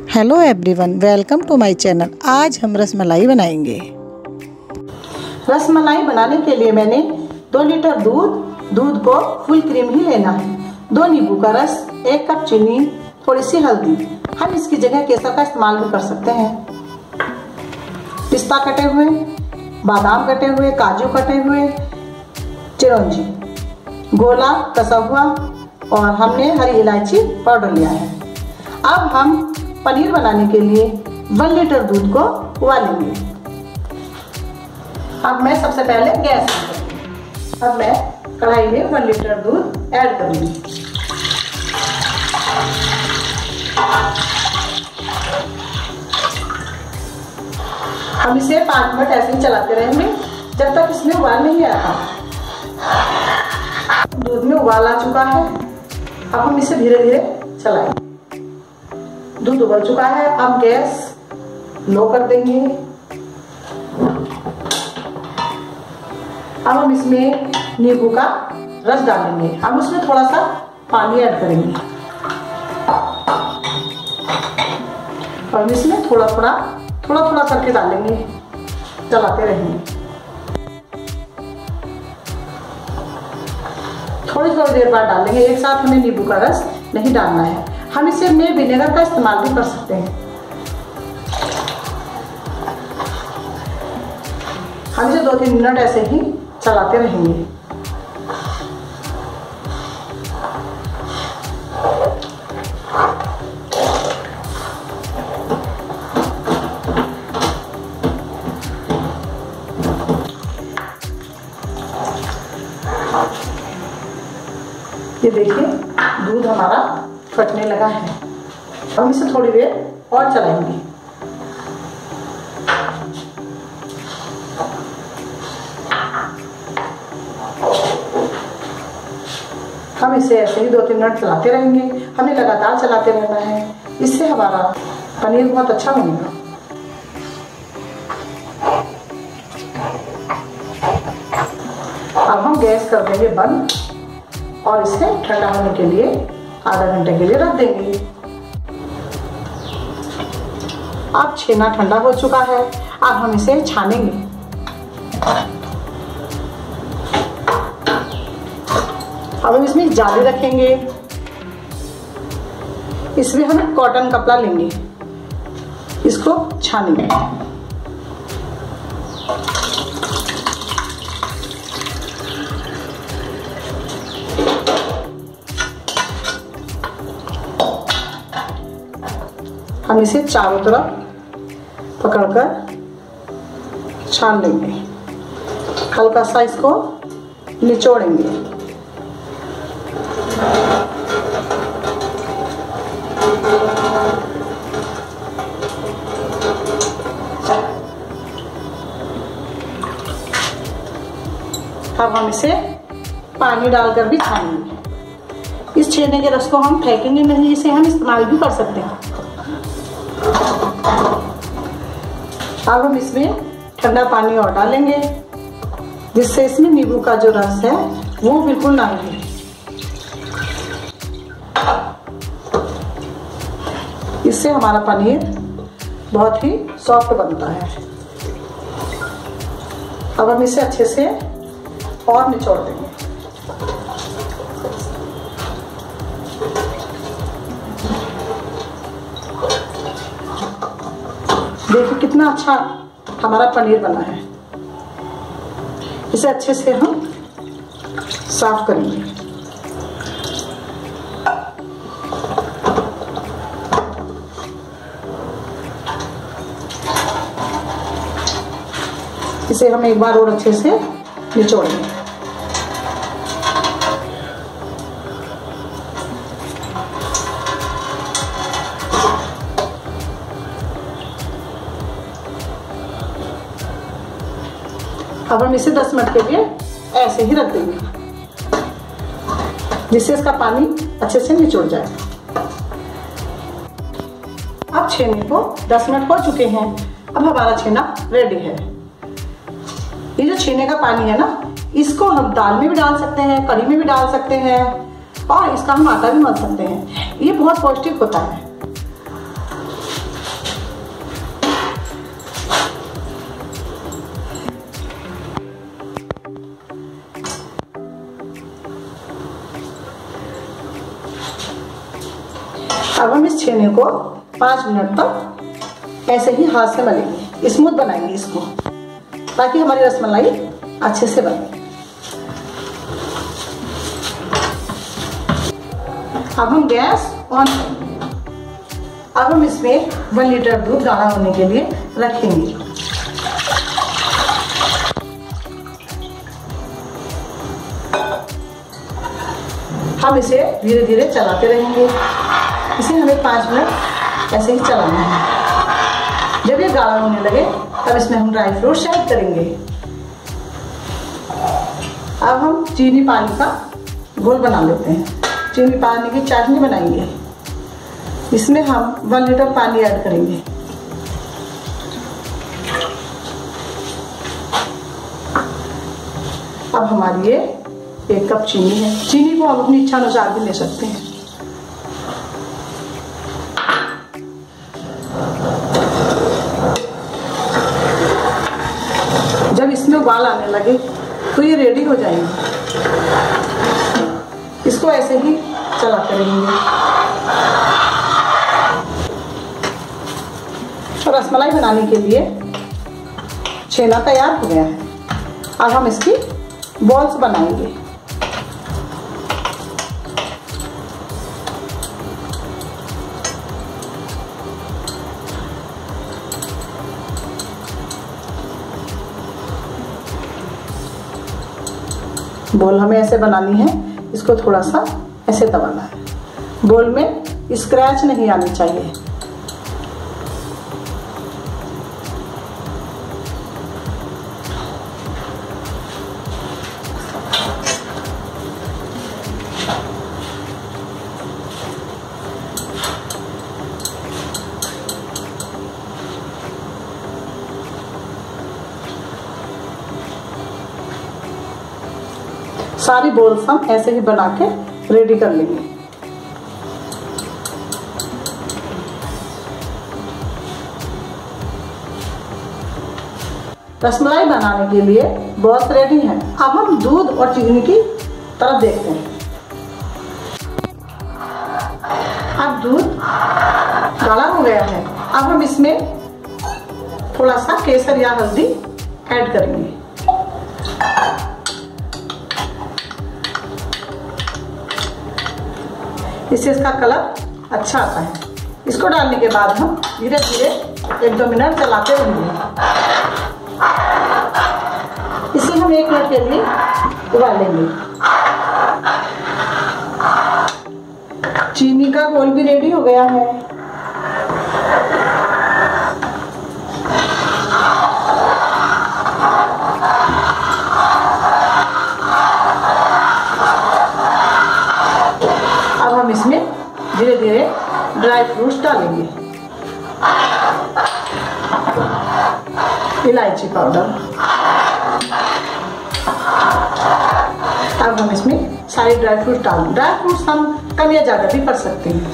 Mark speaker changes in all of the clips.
Speaker 1: Hello everyone, welcome to my channel. आज हम रसमलाई बनाएंगे।
Speaker 2: रसमलाई बनाने के लिए मैंने 2 लीटर दूध को फुल क्रीम ही लेना है, 2 नींबू का रस, 1 कप चीनी, थोड़ी सी हल्दी। हम इसकी जगह केसर का इस्तेमाल भी कर सकते हैं। पिस्ता कटे हुए, बादाम कटे हुए, काजू कटे हुए, चिरौंजी, गोला कसा हुआ और हमने हरी इलायची पाउडर लिया है। अब हम पनीर बनाने के लिए 1 लीटर दूध को उबालेंगे। अब मैं सबसे पहले गैस करूँगी। अब मैं कढ़ाई में 1 लीटर दूध ऐड करूँगी। हम इसे 5 मिनट ऐसे ही चलाते रहेंगे जब तक इसमें उबाल नहीं आता। दूध में उबाल आ चुका है। अब हम इसे धीरे धीरे चलाएंगे। दूध उबल चुका है। अब गैस लो कर देंगे। अब हम इसमें नींबू का रस डालेंगे। अब उसमें थोड़ा सा पानी ऐड करेंगे और इसमें थोड़ा थोड़ा करके डालेंगे, चलाते रहेंगे। थोड़ी देर बाद डालेंगे। एक साथ हमें नींबू का रस नहीं डालना है। हम इसे में विनेगर का इस्तेमाल भी कर सकते हैं। हम इसे 2-3 मिनट ऐसे ही चलाते रहेंगे। ये देखिए, दूध हमारा फटने लगा है। हम इसे थोड़ी देर और चलाएंगे। हम इसे ऐसे ही 2-3 मिनट चलाते रहेंगे। हमें लगातार चलाते रहना है, इससे हमारा पनीर बहुत अच्छा बनेगा। अब हम गैस कर देंगे बंद और इसे ठंडा होने के लिए आधा घंटे के लिए रख देंगे। अब छेना ठंडा हो चुका है। अब हम इसे छानेंगे। अब हम इसमें जाली रखेंगे। इसमें हम कॉटन कपड़ा लेंगे, इसको छानेंगे। हम इसे चारों तरफ पकड़कर छान लेंगे। हल्का सा इसको निचोड़ेंगे। अब हम इसे पानी डालकर भी छानेंगे। इस छेने के रस को हम फेंकेंगे नहीं, इसे हम इस्तेमाल भी कर सकते हैं। अब हम इसमें ठंडा पानी और डालेंगे, जिससे इसमें नींबू का जो रस है वो बिल्कुल ना रहे। इससे हमारा पनीर बहुत ही सॉफ्ट बनता है। अब हम इसे अच्छे से और निचोड़ देंगे। देखिए कितना अच्छा हमारा पनीर बना है। इसे अच्छे से हम साफ करेंगे। इसे हम एक बार और अच्छे से निचोड़ेंगे। अब हम इसे 10 मिनट के लिए ऐसे ही रख देंगे, जिससे इसका पानी अच्छे से निचोड़ जाए। अब छेने को 10 मिनट हो चुके हैं। अब हमारा छेना रेडी है। ये जो छेने का पानी है ना, इसको हम दाल में भी डाल सकते हैं, कढ़ी में भी डाल सकते हैं और इसका हम आटा भी मल सकते हैं। ये बहुत पौष्टिक होता है। अब हम इस छेने को 5 मिनट तक ऐसे ही हाथ से मलेंगे, स्मूथ बनाएंगे इसको, ताकि हमारी रसमलाई अच्छे से बने। अब हम गैस ऑन करेंगे। अब हम इसमें 1 लीटर दूध गाढ़ा होने के लिए रखेंगे। हम इसे धीरे धीरे चलाते रहेंगे। इसे हमें 5 मिनट ऐसे ही चलाना है। जब ये गाढ़ा होने लगे तब इसमें हम ड्राई फ्रूट्स ऐड करेंगे। अब हम चीनी पानी का घोल बना लेते हैं। चीनी पानी की चाशनी बनाएंगे। इसमें हम 1 लीटर पानी ऐड करेंगे। अब हमारी ये 1 कप चीनी है। चीनी को हम अपनी इच्छा अनुसार भी ले सकते हैं। जब इसमें उबाल आने लगे तो ये रेडी हो जाएंगे। इसको ऐसे ही चलाते रहेंगे। तो रसमलाई बनाने के लिए छेना तैयार हो गया है। अब हम इसकी बॉल्स बनाएंगे। बॉल हमें ऐसे बनानी है। इसको थोड़ा सा ऐसे दबाना है। बॉल में स्क्रैच नहीं आनी चाहिए। सारी बॉल्स हम ऐसे ही बना के रेडी कर लेंगे। रसमलाई बनाने के लिए बॉल्स रेडी हैं। अब हम दूध और चीनी की तरफ देखते हैं। अब दूध गाढ़ा हो गया है। अब हम इसमें थोड़ा सा केसर या हल्दी ऐड करेंगे। इससे इसका कलर अच्छा आता है। इसको डालने के बाद हम धीरे धीरे 1-2 मिनट चलाते रहेंगे। इसे हम 1 मिनट के लिए उबालेंगे। चीनी का घोल भी रेडी हो गया है। हम इसमें धीरे धीरे ड्राई फ्रूट्स डालेंगे। इलायची पाउडर। अब हम इसमें सारे ड्राई फ्रूट्स डालेंगे। ड्राई फ्रूट्स हम कम या ज्यादा भी कर सकते हैं।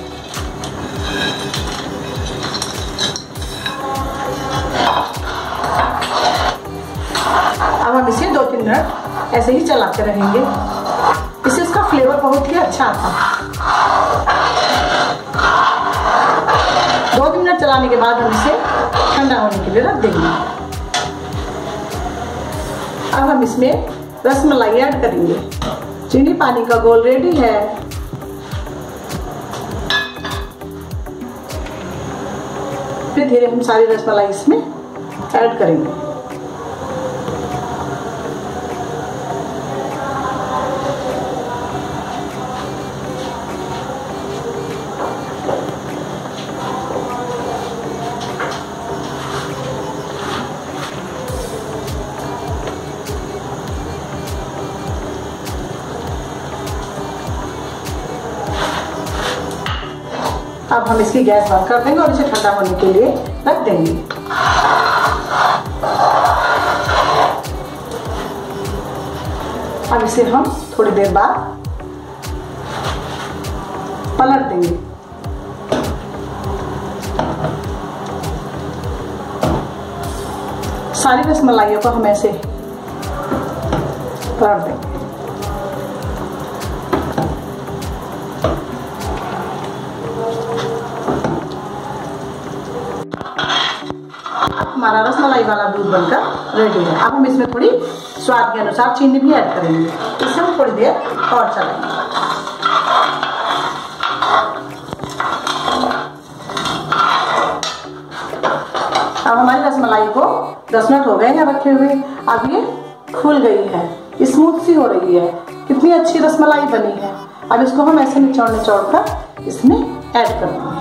Speaker 2: अब हम इसे 2-3 मिनट ऐसे ही चलाते रहेंगे। इससे इसका फ्लेवर बहुत ही अच्छा आता है। 2-3 मिनट चलाने के बाद हम इसे ठंडा होने के लिए रख देंगे। अब हम इसमें रसमलाई ऐड करेंगे। चीनी पानी का घोल रेडी है। फिर धीरे हम सारी रसमलाई इसमें ऐड करेंगे। अब हम इसकी गैस बंद कर देंगे और इसे ठंडा होने के लिए रख देंगे। अब इसे हम थोड़ी देर बाद पलट देंगे। सारी रसमलाइयों को हम ऐसे पलट देंगे। हमारा रसमलाई वाला दूध बनकर रेडी है। अब हम इसमें थोड़ी स्वाद के अनुसार चीनी भी ऐड करेंगे। इसे हम थोड़ी देर और चलाएंगे। अब हमारी रसमलाई को 10 मिनट हो गए हैं रखे हुए। अब ये खुल गई है, स्मूथ सी हो रही है, कितनी अच्छी रसमलाई बनी है। अब इसको हम ऐसे निचोड़ कर इसमें ऐड कर देंगे।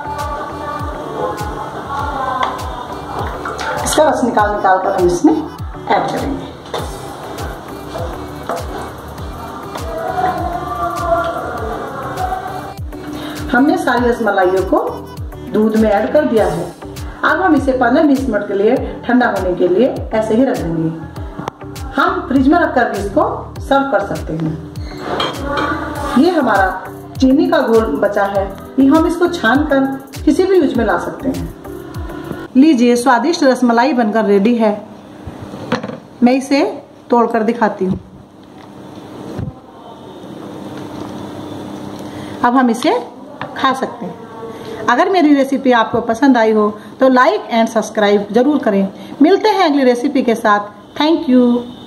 Speaker 2: इसका रस निकाल कर हम इसमें ऐड करेंगे। हमने सारी रसमलाइयों को दूध में ऐड कर दिया है। अब हम इसे 15-20 मिनट के लिए ठंडा होने के लिए ऐसे ही रख देंगे। हम फ्रिज में रखकर भी इसको सर्व कर सकते हैं। ये हमारा चीनी का घोल बचा है, ये हम इसको छान कर किसी भी यूज में ला सकते हैं। लीजिए, स्वादिष्ट रसमलाई बनकर रेडी है। मैं इसे तोड़कर दिखाती हूँ। अब हम इसे खा सकते हैं। अगर मेरी रेसिपी आपको पसंद आई हो तो लाइक एंड सब्सक्राइब जरूर करें। मिलते हैं अगली रेसिपी के साथ। Thank you.